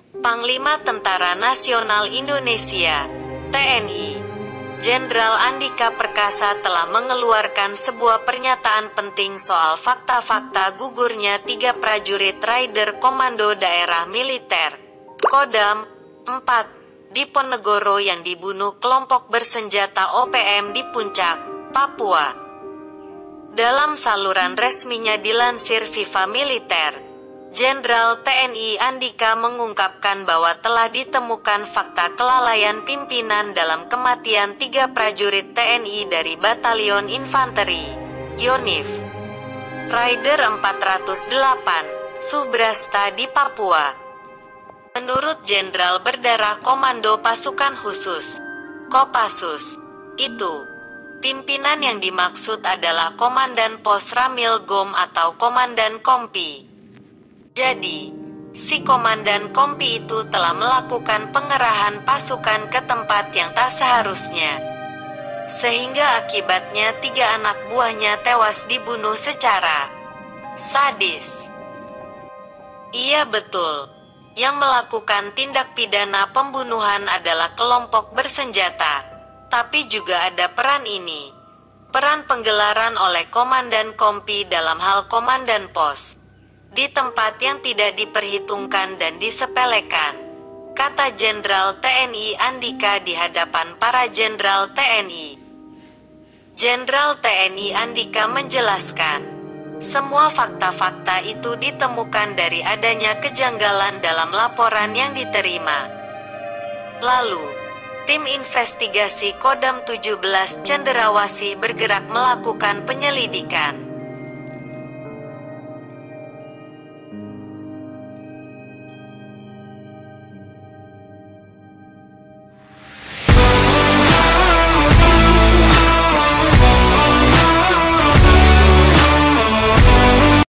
Panglima Tentara Nasional Indonesia (TNI) Jenderal Andika Perkasa telah mengeluarkan sebuah pernyataan penting soal fakta-fakta gugurnya 3 prajurit Raider Komando Daerah Militer Kodam 4 Diponegoro yang dibunuh kelompok bersenjata OPM di Puncak, Papua. Dalam saluran resminya dilansir Viva Militer, Jenderal TNI Andika mengungkapkan bahwa telah ditemukan fakta kelalaian pimpinan dalam kematian 3 prajurit TNI dari Batalion Infanteri Yonif Raider 408 Subrasta di Papua. Menurut Jenderal Berdarah Komando Pasukan Khusus Kopassus itu, pimpinan yang dimaksud adalah Komandan Pos Ramil Gom atau Komandan Kompi. Jadi, si Komandan Kompi itu telah melakukan pengerahan pasukan ke tempat yang tak seharusnya. Sehingga akibatnya 3 anak buahnya tewas dibunuh secara sadis. Iya betul, yang melakukan tindak pidana pembunuhan adalah kelompok bersenjata. Tapi juga ada peran ini. Peran penggelaran oleh Komandan Kompi dalam hal Komandan Pos. Di tempat yang tidak diperhitungkan dan disepelekan, kata Jenderal TNI Andika di hadapan para Jenderal TNI. Jenderal TNI Andika menjelaskan, semua fakta-fakta itu ditemukan dari adanya kejanggalan dalam laporan yang diterima. Lalu, tim investigasi Kodam 17 Cenderawasih bergerak melakukan penyelidikan.